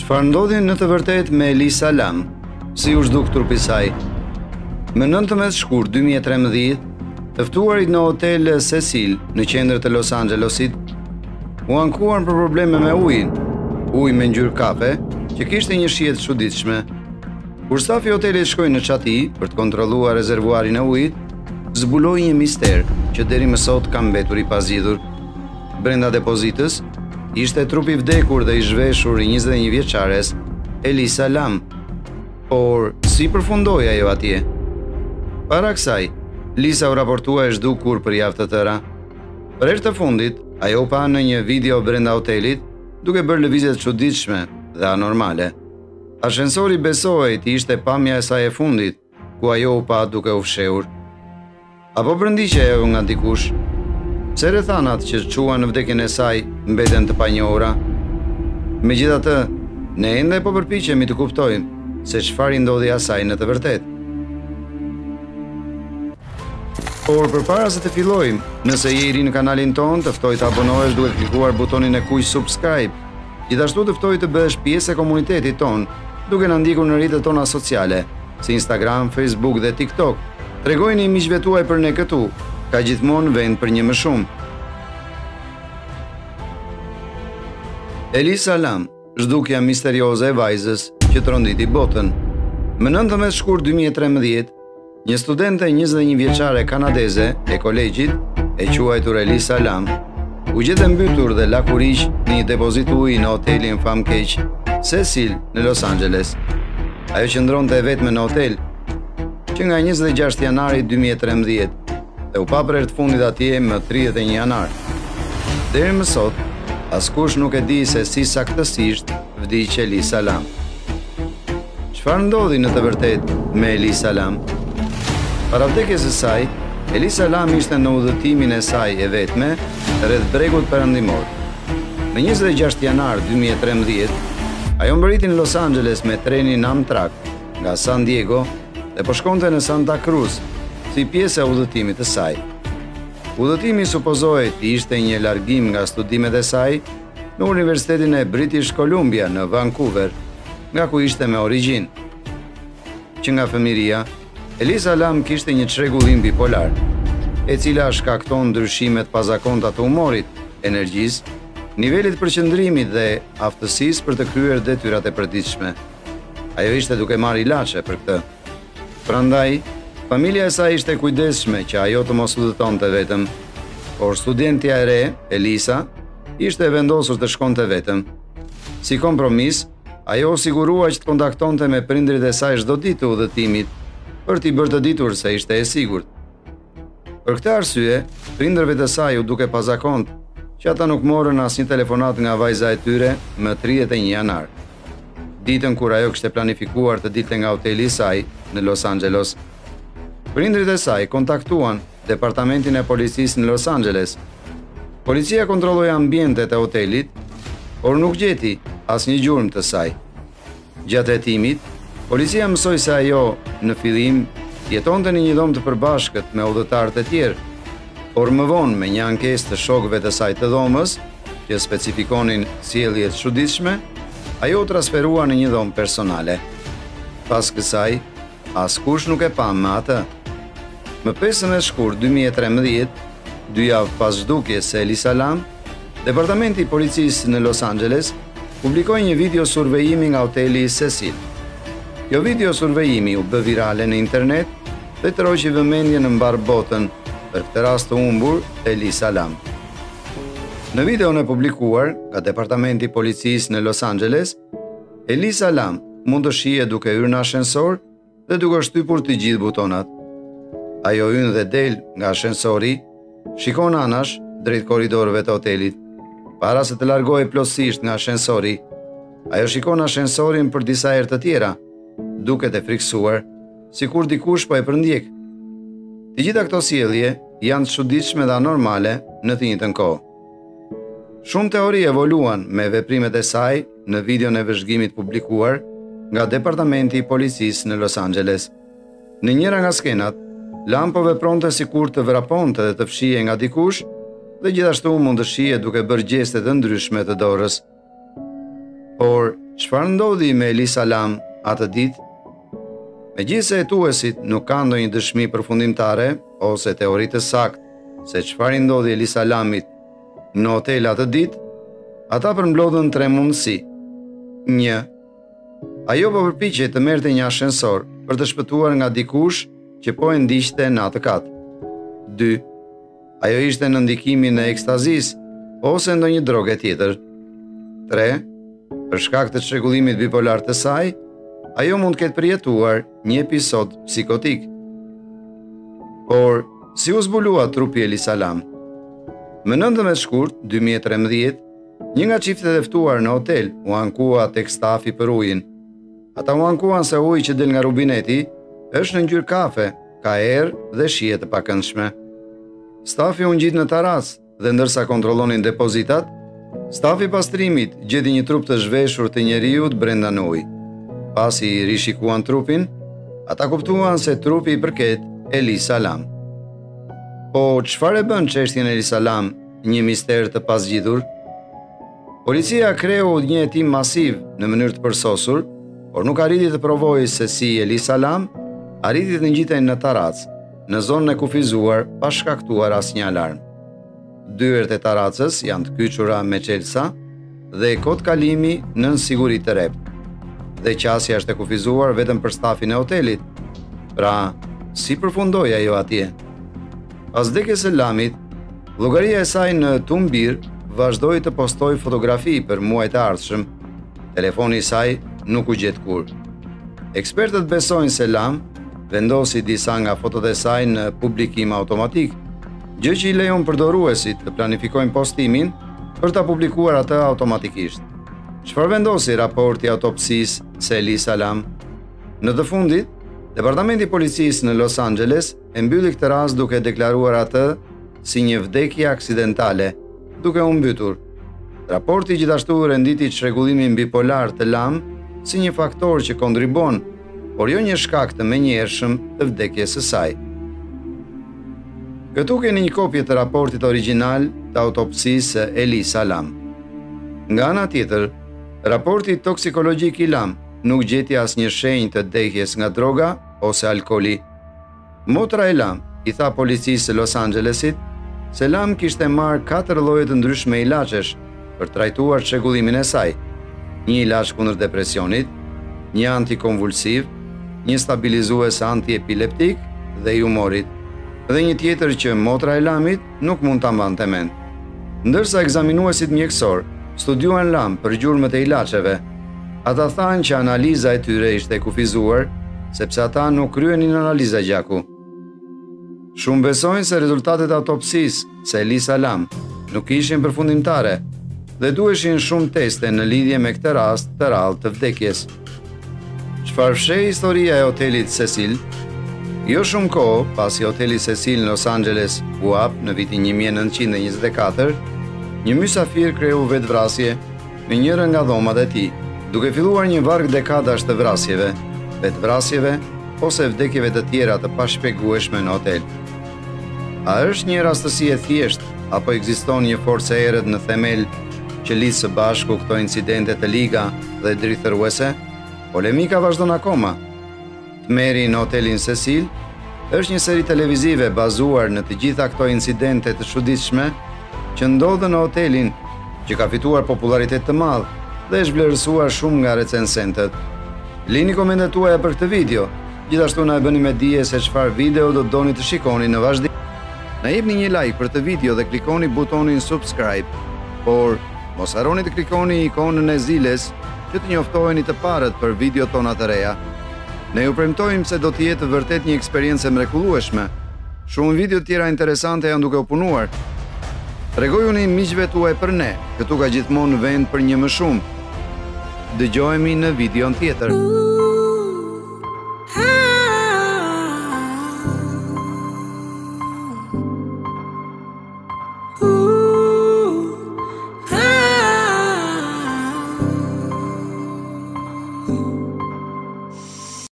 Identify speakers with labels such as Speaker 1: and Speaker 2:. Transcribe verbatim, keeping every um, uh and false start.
Speaker 1: Çfarë ndodhi në të vërtetë me Elisa Lam? Si u zhduk trupi i saj? Më nëntëmbëdhjetë shkurt dy mijë e trembëdhjetë, të ftuarit në hotel Cecil në qendër të Los Angelesit u ankuan për probleme me ujin, ujë me ngjyrë kafe, që kishte një shije të çuditshme. Kur stafi i hotelit shkoi në çati për të kontrolluar rezervuarin e ujit, zbuloi një mister që deri më sot ka mbetur i pazgjidhur. Brenda depozitës ishte trupi i vdekur dhe i zhveshur i njëzet e një vjeçares Elisa Lam. Por si përfundoi ajo atje? Para kësaj, Lisa u raportua e zhdukur për javë të tëra. Për herë të fundit, ajo u pa në një video brenda hotelit, duke bërë lëvizje të çuditshme dhe anormale. Ashensori besoi të ishte pamja e saj e fundit, ku ajo u pa duke u fshehur. Apo përndiqe ajo nga dikush? Pse rrethanat që çuan në vdekjen e saj mbeten të panjohura? Megjithatë, ne ende po përpiqemi të kuptojmë se çfarë i ndodhi asaj në të vërtetë. Por përpara se të fillojmë, nëse je i ri në kanalin ton, të ftoj të abonohesh duke klikuar butonin e kuq subscribe. Gjithashtu të ftoj të bëhesh pjesë e komunitetit ton, duke na ndjekur në rrjetet tona sociale, si Instagram, Facebook dhe TikTok. Tregojini miqve tuaj për ne këtu, ka gjithmonë vend për një më shumë. Elisa Lam, zhdukja misterioze e vajzës që tronditi botën. Më nëntëmbëdhjetë shkurt dy mijë e trembëdhjetë, një studente njëzet e një vjeçare kanadeze e kolegjit, e quajtur Elisa Lam, u gjete mbytur dhe lakuriq në një depozit uji në hotelin famkeq Cecil në Los Angeles. Ajo qëndronte e vetme në hotel, që nga njëzet e gjashtë janari dy mijë e trembëdhjetë, dhe u pa për herë të fundit atje më tridhjetë e një janar. Deri më sot, askush nuk e di se si saktësisht vdiq Elisa Lam. Çfarë ndodhi në të vërtetë me Elisa Lam? Para vdekjes së saj, Elisa Lam ishte në udhëtimin e saj e vetme rreth bregut perëndimor. Në njëzet e gjashtë janar dy mijë e trembëdhjetë, ajo mbërriti në Los Angeles me trenin Amtrak nga San Diego dhe po shkonte në Santa Cruz si pjesë e udhëtimit të saj. Udhëtimi supozohej të ishte një largim nga studimet e saj në Universitetin e British Columbia në Vancouver, nga ku ishte me origjinë. Që nga fëmiria, Elisa Lam kishte një çrregullim bipolar, e cila shkakton ndryshimet pazakonta të humorit, energjisë, nivelit përqendrimit dhe aftësisë për të kryer detyrat e përditshme. Ajo ishte duke marrë ilaçe për këtë. Prandaj, familja e saj ishte kujdesshme që ajo të mos udhëtonte vetëm, por studentja e re, Elisa, ishte vendosur të shkonte vetëm. Si kompromis, ajo u sigurua që të kontaktonte me prindrit e saj çdo ditë të udhëtimit, për t'i bërë të ditur se ishte e sigurt. Për këtë arsye, prindërve të saj u duke pazakont që ata nuk morën asnjë telefonat nga vajza e tyre më tridhjetë e një janar, ditën kur ajo kishte planifikuar të dilte nga hoteli i saj në Los Angeles. Prindrit e saj kontaktuan departamentin e policisë në Los Angeles. Policia kontrolloi ambientet e hotelit, por nuk gjeti asnjë gjurmë të saj. Gjatë hetimit, policia mësoi se ajo, në fillim, jetonte në një dhomë të përbashkët me udhëtarët e tjerë, por më vonë me një ankesë të shokëve të saj të dhomës, që specifikonin sjellje të çuditshme, ajo u transferua në një dhomë personale. Pas kësaj, askush nuk e pa më atë. Më pesëmbëdhjetë shkurt dy mijë e trembëdhjetë, dy javë pas zhdukjes së Elisa Lam, Departamenti i Policisë në Los Angeles publikoi një video survejimi nga hoteli Cecil. Kjo video survejimi u bë virale në internet dhe tërhoqi vëmendjen në mbar botën për këtë rast të humbur të Elisa Lam. Në videon e publikuar nga Departamenti i Policisë në Los Angeles, Elisa Lam mund të shihet duke hyrë në ashensor dhe duke shtypur të gjithë butonat. Ajo hyn dhe del nga ashensori, shikon anash drejt korridorëve të hotelit. Para se të largohej plotësisht nga ashensori, ajo shikon ashensorin për disa herë të tjera, duket e friksuar, sikur dikush po e përndjek. Të gjitha këto sjellje janë të çuditshme dhe anormale në të njëjtën kohë. Shumë teori evoluan me veprimet e saj në videon e vëzhgimit publikuar nga Departamenti i Policisë në Los Angeles. Në njëra nga skenat, Lam po vepronte sikur të vraponte dhe të fshihej nga dikush, dhe gjithashtu mund të shihet duke bërë gjeste të ndryshme të dorës. Por Çfarë ndodhi me Elis Salam atë ditë? Megjithëse hetuesit nuk kanë ndonjë dëshmi përfundimtare ose teori të saktë se çfarë i ndodhi Elis Salamit në hotel atë ditë, ata përmblodhën tre mundësi. një. Ajo po përpiqej të merrte një ashensor për të shpëtuar nga dikush që po e ndiqte në atë kat. dy. Ajo ishte në ndikimin e ekstazis ose ndonjë droge tjetër. tre. Për shkak të çrregullimit bipolar të saj, ajo mund të ketë përjetuar një episod psikotik. Por, si u zbulua trupi Elis Salam? Më nëntëmbëdhjetë shkurt dy mijë e trembëdhjetë, një nga çiftet e ftuar në hotel u ankua tek stafi për ujin. Ata u ankuan se uji që del nga rubineti është në ngjyrë kafe, ka erë dhe shije të pakëndshme. Stafi u ngjit në tarac dhe ndërsa kontrollonin depozitat, stafi pastrimit gjeti një trup të zhveshur të njeriut brenda në ujë. Pasi i rishikuan trupin, ata kuptuan se trupi i përket Elis Salam. Po, çfarë e bën çështjen e Elis Salam një mister të pasgjidhur? Policia kreu një hetim masiv në mënyrë të përsosur, por nuk arriti të provojë se si Elis Salam arriti të ngjitej në tarac, në zonën e kufizuar pa shkaktuar asnjë alarm. Dyert e taracës janë të kyçura me çelësa dhe kod kalimi nën siguri të rrept. Dhe qasja është e kufizuar vetëm për stafin e hotelit. Pra, si përfundoi ajo atje? Pas vdekjes së Salamit, llogaria e saj në Tumbir vazhdoi të postoj fotografi për muajt e ardhshëm. Telefoni i saj nuk u gjet kur. Ekspertët besojnë se Salam vendosi disa nga fotot e saj në publikim automatik, gjë që i lejon përdoruesit të planifikojnë postimin për ta publikuar atë automatikisht. Çfarë vendosi raporti autopsisë se Elis Salam? Në të fundit, Departamenti i Policisë në Los Angeles e mbylli këtë rast duke deklaruar atë si një vdekje aksidentale, duke u mbytur. Raporti gjithashtu renditi çrregullimin bipolar të Lam si një faktor që kontribon, por jo një shkak të menjëhershëm të vdekjes së saj. Këtu keni një kopje të raportit origjinal të autopsisë së Elis Salam. Nga ana tjetër, raporti toksikologjik i Lam nuk gjeti asnjë shenjë të dehjes nga droga ose alkooli. Motra e Lam i tha policisë së Los Angelesit se Lam kishte marrë katër lloje të ndryshme ilaçesh për trajtuar çrregullimin e saj. Një ilaç kundër depresionit, një antikonvulsiv, një stabilizues antiepileptik dhe i humorit, dhe një tjetër që motra e Lamit nuk mund ta mbante mend. Ndërsa ekzaminuesit mjekësor studiuan Lam për gjurmët e ilaçeve, ata thanë që analiza e tyre ishte kufizuar, sepse ata nuk kryenin analiza gjaku. Shumë besojnë se rezultatet e autopsisë se Elis Salam nuk ishin përfundimtare dhe duheshin shumë teste në lidhje me këtë rast të rrallë të vdekjes. Çfarë fsheh historia e hotelit Cecil? Jo shumë kohë pasi hoteli Cecil në Los Angeles u hap në vitin një mijë e nëntëqind e njëzet e katër, një mysafir kreu vetvrasje në njëra nga dhomat e tij, duke filluar një varg dekadash të vrasjeve, vetvrasjeve ose vdekjeve të tjera të pashpjegueshme në hotel. A është një rastësi e thjeshtë apo ekziston një forcë e errët në themel që lidh së bashku këto incidente të liga dhe drithëruese? Polemika vazhdon akoma. Tmeri në hotelin Cecil është një seri televizive bazuar në të gjitha këto incidente të çuditshme që ndodhen në hotelin, që ka fituar popularitet të madh dhe është vlerësuar shumë nga recensentët. Lini komentet tuaja për këtë video, gjithashtu na e bëni me dije se çfarë video do doni të shikoni në vazhdim. Na jepni një like për këtë video dhe klikoni butonin subscribe, por mos harroni të klikoni ikonën e ziles që të njoftoheni të parët për video tona të reja. Ne ju premtojmë se do të jetë vërtet një eksperiencë mrekullueshme. Shumë video të tjera interesante janë duke u punuar. Tregojuni miqve tuaj për ne, këtu ka gjithmonë vend për një më shumë. Dëgjohemi në videon tjetër.